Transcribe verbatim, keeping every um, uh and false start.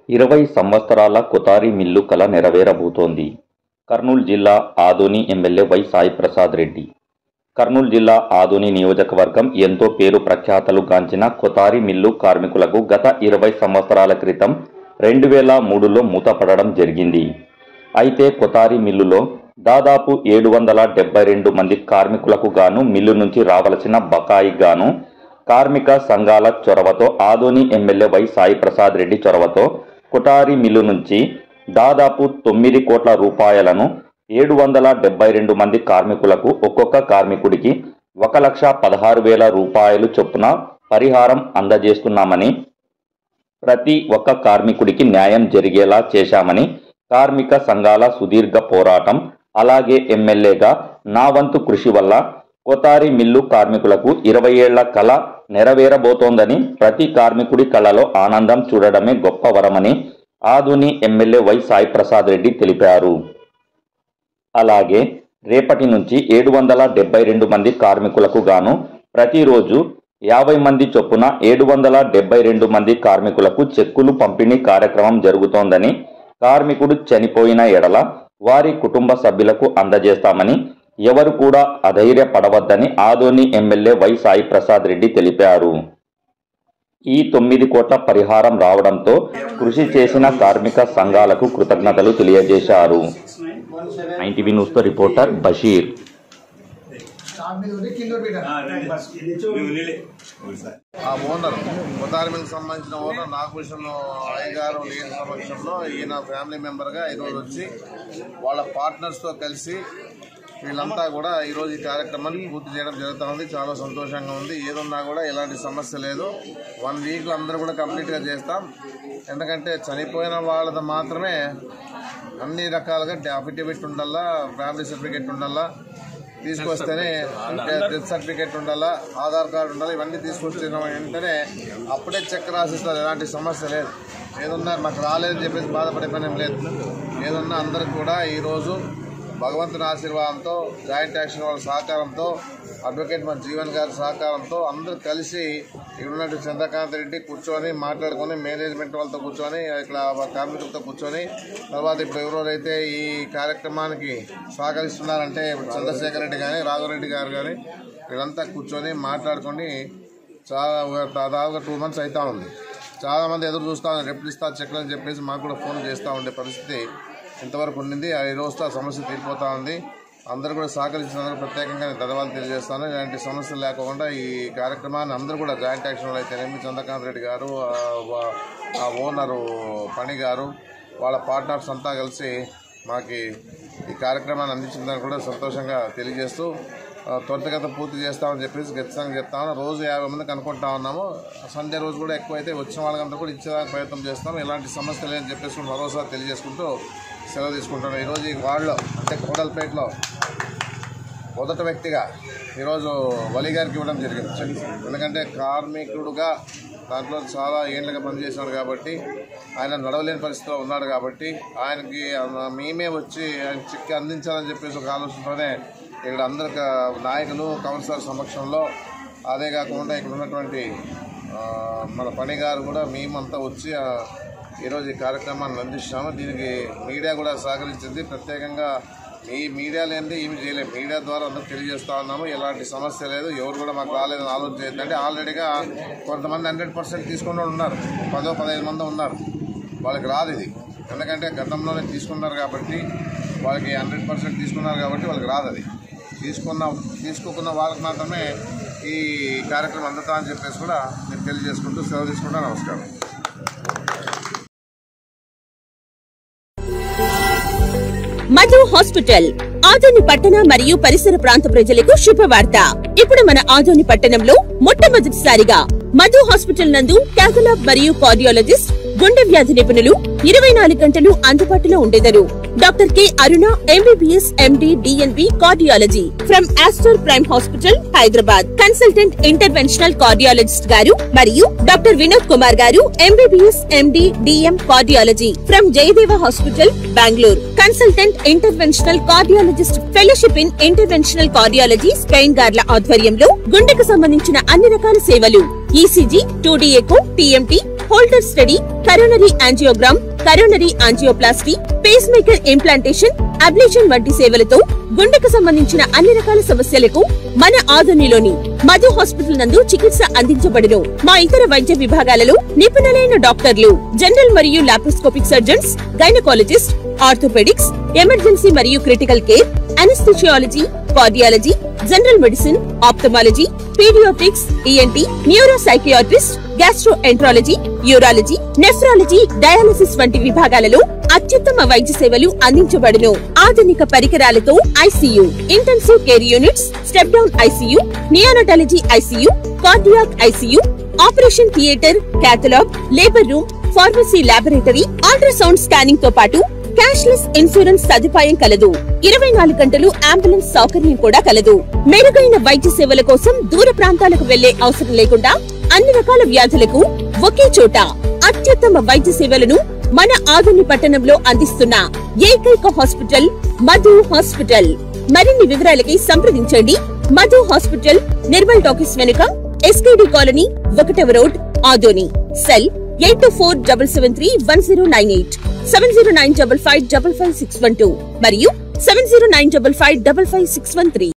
ఇరవై సంవత్సరాల కొతారి మిల్లు కల నెరవేరబోతోంది. కర్నూలు జిల్లా ఆదోని ఎమ్మెల్యే వై సాయి ప్రసాద్ రెడ్డి. కర్నూలు జిల్లా ఆదోని నియోజకవర్గం ఎంతో పేరు ప్రఖ్యాతలు గాంచిన కొతారి మిల్లు కార్మికులకు గత ఇరవై సంవత్సరాల క్రితం రెండు వేల మూడులో మూతపడడం జరిగింది. అయితే కొతారి మిల్లులో దాదాపు ఏడు వందల డెబ్బై రెండు మంది కార్మికులకు గాను మిల్లు నుంచి రావలసిన బకాయి గాను కార్మిక సంఘాల చొరవతో ఆదోని ఎమ్మెల్యే వై సాయి ప్రసాద్ రెడ్డి చొరవతో కొటారి మిల్లు నుంచి దాదాపు తొమ్మిది కోట్ల రూపాయలను ఏడు వందల డెబ్బై రెండు మంది కార్మికులకు ఒక్కొక్క కార్మికుడికి ఒక లక్ష పదహారు వేల రూపాయలు చొప్పున పరిహారం అందజేస్తున్నామని, ప్రతి ఒక్క కార్మికుడికి న్యాయం జరిగేలా చేశామని, కార్మిక సంఘాల సుదీర్ఘ పోరాటం అలాగే ఎమ్మెల్యేగా నా వంతు కృషి వల్ల కొతారి మిల్లు కార్మికులకు ఇరవై ఏళ్ల కళ నెరవేరబోతోందని, ప్రతి కార్మికుడి కళలో ఆనందం చూడడమే గొప్ప వరమని ఆదోని ఎమ్మెల్యే వై సాయి ప్రసాద్ రెడ్డి తెలిపారు. అలాగే రేపటి నుంచి ఏడు వందల డెబ్బై రెండు మంది కార్మికులకు గాను ప్రతిరోజు యాభై మంది చొప్పున ఏడు వందల డెబ్బై రెండు మంది కార్మికులకు చెక్కులు పంపిణీ కార్యక్రమం జరుగుతోందని, కార్మికుడు చనిపోయిన ఎడల వారి కుటుంబ సభ్యులకు అందజేస్తామని, ఎవరు కూడా అధైర్యపడవద్దని ఆదోని ఎమ్మెల్యే వై సాయి ప్రసాద్ రెడ్డి తెలిపారు. ఈ తొమ్మిది కోట్ల పరిహారం రావడంతో కృషి చేసిన కార్మిక సంఘాలకు కృతజ్ఞతలు తెలియజేశారు. ఐటీవీ న్యూస్ తో రిపోర్టర్ బషీర్. ఆ ఓనర్ కొతారి మిల్కి సంబంధించిన ఓనర్ నాగభూషణ్ అయ్యగారు లేని సమక్షంలో ఈయన ఫ్యామిలీ మెంబర్గా ఈరోజు వచ్చి వాళ్ళ పార్ట్నర్స్తో కలిసి వీళ్ళంతా కూడా ఈరోజు ఈ కార్యక్రమాన్ని పూర్తి చేయడం జరుగుతూ ఉంది. చాలా సంతోషంగా ఉంది. ఏదున్నా కూడా ఎలాంటి సమస్య లేదు. వన్ వీక్లో అందరూ కూడా కంప్లీట్గా చేస్తాం. ఎందుకంటే చనిపోయిన వాళ్ళది మాత్రమే అన్ని రకాలుగా అఫిడవిట్ ఉండాలా, ఫ్యామిలీ సర్టిఫికేట్ ఉండాలా, తీసుకొస్తేనే డెత్ సర్టిఫికేట్ ఉండాలా, ఆధార్ కార్డు ఉండాలి. ఇవన్నీ తీసుకొచ్చిన వెంటనే అప్పుడే చెక్ రాసిస్తారు. ఎలాంటి సమస్య లేదు. ఏదన్నా మాకు రాలేదని చెప్పేసి బాధపడే పని ఏం లేదు. ఏదన్నా అందరికి కూడా ఈరోజు భగవంతుని ఆశీర్వాదంతో, జాయింట్ యాక్షన్ వాళ్ళ సహకారంతో, అడ్వకేట్ మన జీవన్ గారి సహకారంతో అందరూ కలిసి ఇక్కడ ఉన్నట్టు చంద్రకాంత్ రెడ్డి కూర్చొని మాట్లాడుకొని, మేనేజ్మెంట్ వాళ్ళతో కూర్చొని, ఇక్కడ కార్మికులతో కూర్చొని, తర్వాత ఇప్పుడు ఎవరెవరైతే ఈ కార్యక్రమానికి సహకరిస్తున్నారంటే ఇప్పుడు చంద్రశేఖర్ రెడ్డి కానీ, రాఘవరెడ్డి గారు కానీ వీళ్ళంతా కూర్చొని మాట్లాడుకొని చాలా దాదాపుగా టూ మంత్స్ అవుతా ఉంది. చాలామంది ఎదురు చూస్తూ ఉన్నారు, ఎప్పుడు ఇస్తా చెక్లు అని చెప్పేసి మాకు కూడా ఫోన్ చేస్తూ ఉండే పరిస్థితి ఇంతవరకు ఉండింది. ఈ రోజుతో ఆ సమస్య తీరిపోతూ ఉంది. అందరూ కూడా సహకరించినందుకు ప్రత్యేకంగా నేను ధన్యవాదాలు తెలియజేస్తాను. ఇలాంటి సమస్యలు లేకుండా ఈ కార్యక్రమాన్ని అందరూ కూడా జాయింట్ యాక్షన్లో అయితేనేమి చంద్రకాంత్ రెడ్డి గారు, ఆ ఓనరు పని గారు, వాళ్ళ పార్ట్నర్స్ అంతా కలిసి మాకు ఈ కార్యక్రమాన్ని అందించిందని కూడా సంతోషంగా తెలియజేస్తూ త్వరితగత పూర్తి చేస్తామని చెప్పేసి ఖచ్చితంగా చెప్తాము. రోజు యాభై మందికి అనుకుంటా ఉన్నాము. సండే రోజు కూడా ఎక్కువైతే వచ్చిన వాళ్ళకంతా కూడా ఇచ్చేదానికి ప్రయత్నం చేస్తాము. ఎలాంటి సమస్య లేదని చెప్పేసి మరోసారి తెలియజేసుకుంటూ సెలవు తీసుకుంటాను. ఈరోజు ఈ వార్డులో అంటే కోడల్పేటలో మొదటి వ్యక్తిగా ఈరోజు వలి గారికి ఇవ్వడం జరిగింది. ఎందుకంటే కార్మికుడుగా దాంట్లో చాలా ఏళ్ళగా పనిచేసినాడు కాబట్టి, ఆయన నడవలేని పరిస్థితిలో ఉన్నాడు కాబట్టి ఆయనకి మేమే వచ్చి ఆయన చిక్కి అందించాలని చెప్పేసి ఒక ఆలోచనతోనే ఇక్కడ అందరి నాయకులు కౌన్సిలర్ సమక్షంలో, అదే కాకుండా ఇక్కడ ఉన్నటువంటి మన పని గారు కూడా మేమంతా వచ్చి ఈరోజు ఈ కార్యక్రమాన్ని అందిస్తున్నాము. దీనికి మీడియా కూడా సహకరించింది. ప్రత్యేకంగా ఈ మీడియా లేనిది ఏమి చేయలేము. మీడియా ద్వారా అందరూ తెలియజేస్తూ ఉన్నాము. ఎలాంటి సమస్య లేదు. ఎవరు కూడా మాకు రాలేదని ఆలోచన చేయొద్దంటే ఆల్రెడీగా కొంతమంది హండ్రెడ్ పర్సెంట్ తీసుకుని ఉన్నారు. పదో పదహైదు మంది ఉన్నారు. వాళ్ళకి రాదు ఇది. ఎందుకంటే గతంలోనే తీసుకున్నారు కాబట్టి, వాళ్ళకి హండ్రెడ్ పర్సెంట్ తీసుకున్నారు కాబట్టి వాళ్ళకి రాదు. అది తీసుకున్న తీసుకోకున్న వాళ్ళకి మాత్రమే ఈ కార్యక్రమం అందుతా అని చెప్పేసి కూడా నేను తెలియజేసుకుంటూ సెలవు తీసుకుంటా. నమస్కారం. మధు హాస్పిటల్ ఆదోని పట్టణ మరియు పరిసర ప్రాంత ప్రజలకు శుభవార్త. ఇప్పుడు మన ఆదోని పట్టణంలో మొట్టమొదటిసారిగా మధు హాస్పిటల్ నందు క్యాథలాబ్ మరియు కార్డియాలజిస్ట్, గుండె వ్యాధి నిపుణులు ఇరవై నాలుగు గంటలు అందుబాటులో ఉండేదరు. Doctor K Aruna MBBS MD DNB cardiology from Aster Prime hospital Hyderabad. Consultant interventional cardiologist గారు మరియు డాక్టర్ వినోద్ కుమార్ గారు MBBS MD DM cardiology from Jayadeva hospital Bengaluru. Consultant interventional cardiologist fellowship in interventional cardiology Spain గార్ల ఆధ్వర్యంలో గుండెకు సంబంధించిన అన్ని రకాల సేవలు ECG, two D echo, TMT, Holter study, coronary angiogram, coronary angioplasty, pacemaker implantation, ablation వంటి సేవలతో గుండెకు సంబంధించిన అన్ని రకాల సమస్యలకు మన ఆదోనిలోని మధు హాస్పిటల్ నందు చికిత్స అందించబడును. మా ఇతర వైద్య విభాగాలలో నిపుణులైన డాక్టర్లు, జనరల్ మరియు laparoscopic surgeons, gynaecologist, orthopaedics, emergency మరియు critical care, anaesthesiology, cardiology, general medicine, ophthalmology, paediatrics, ENT, neuro psychiatrist, gastroenterology, urology, nephrology, dialysis వంటి విభాగాలలో అత్యుత్తమ వైద్య సేవలు అందించబడును. ఆధునిక పరికరాలతో ICU, intensive care units, step down ICU, neonatology ICU, cardiac ICU, operation theatre, cath lab, labour room, pharmacy laboratory, ultrasound scanning తో పాటు క్యాష్లెస్ ఇన్సూరెన్స్ సదుపాయం కలదు. ఇరవై నాలుగు గంటలు అంబులెన్స్ సౌకర్యం కూడా కలదు. మెరుగైన వైద్య సేవల కోసం దూర ప్రాంతాలకు వెళ్లే అవసరం లేకుండా అన్ని రకాల వ్యాధులకు ఒకే చోట అత్యుత్తమ వైద్య సేవలను మన ఆదోని పట్టణంలో అందిస్తున్న ఏకైక హాస్పిటల్ మధు హాస్పిటల్. మరిన్ని వివరాలకై సంప్రదించండి. మధు హాస్పిటల్, నిర్మల్ టాకీస్ వెనుక, ఎస్కేడి కాలనీ, ఒకటవ road, Adoni. Cell eight two four double seven three one zero nine eight, seven zero nine double five double five six one two మరియు seven zero nine double five double five six one three.